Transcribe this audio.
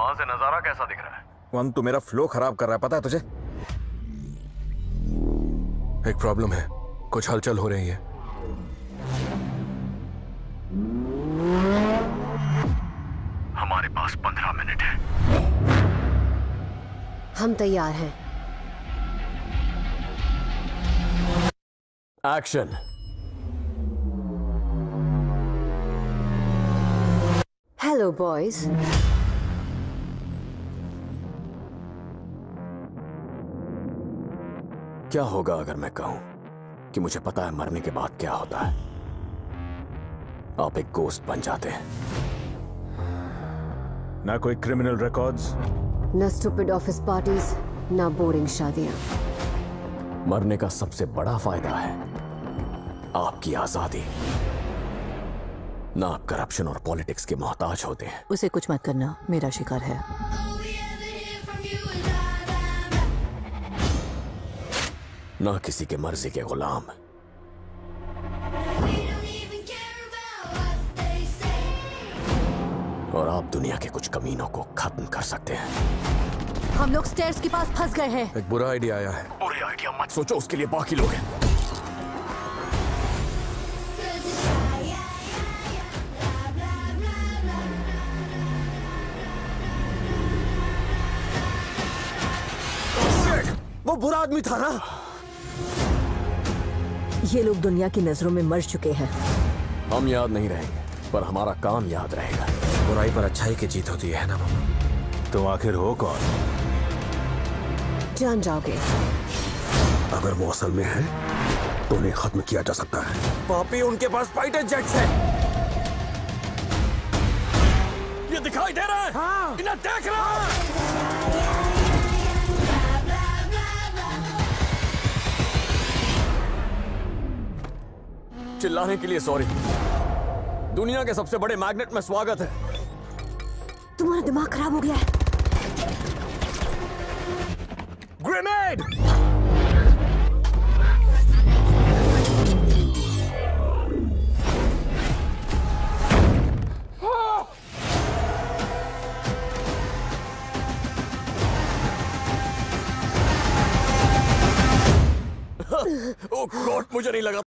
वहां से नजारा कैसा दिख रहा है? वन, तू मेरा फ्लो खराब कर रहा है, पता है तुझे? एक प्रॉब्लम है, कुछ हलचल हो रही है। हमारे पास 15 मिनट है। हम तैयार हैं। एक्शन। Hello boys. क्या होगा अगर मैं कहूं कि मुझे पता है मरने के बाद क्या होता है? आप एक गोस्ट बन जाते हैं। ना कोई क्रिमिनल रिकॉर्ड्स, न स्टूपिड ऑफिस पार्टीज, ना बोरिंग शादियां। मरने का सबसे बड़ा फायदा है आपकी आजादी। ना आप करप्शन और पॉलिटिक्स के मोहताज होते हैं। उसे कुछ मत करना, मेरा शिकार है। ना किसी के मर्जी के गुलाम। और आप दुनिया के कुछ कमीनों को खत्म कर सकते हैं। हम लोग स्टेयर्स के पास फंस गए हैं। एक बुरा आइडिया आया है। बुरे आइडिया मत सोचो, उसके लिए बाकी लोग हैं। वो बुरा आदमी था ना? ये लोग दुनिया की नजरों में मर चुके हैं। हम याद नहीं रहेंगे, पर हमारा काम याद रहेगा। बुराई पर अच्छाई की जीत होती है ना मामा? तुम आखिर हो कौन? जान जाओगे। अगर वो असल में है तो उन्हें खत्म किया जा सकता है। पापी, उनके पास फाइटर जेट्स हैं। ये दिखाई दे रहा है? हाँ। इन्हें देख रहा है? चिल्लाने के लिए सॉरी। दुनिया के सबसे बड़े मैग्नेट में स्वागत है। तुम्हारा दिमाग खराब हो गया है। ग्रेनेड! ओह गॉड, मुझे नहीं लगा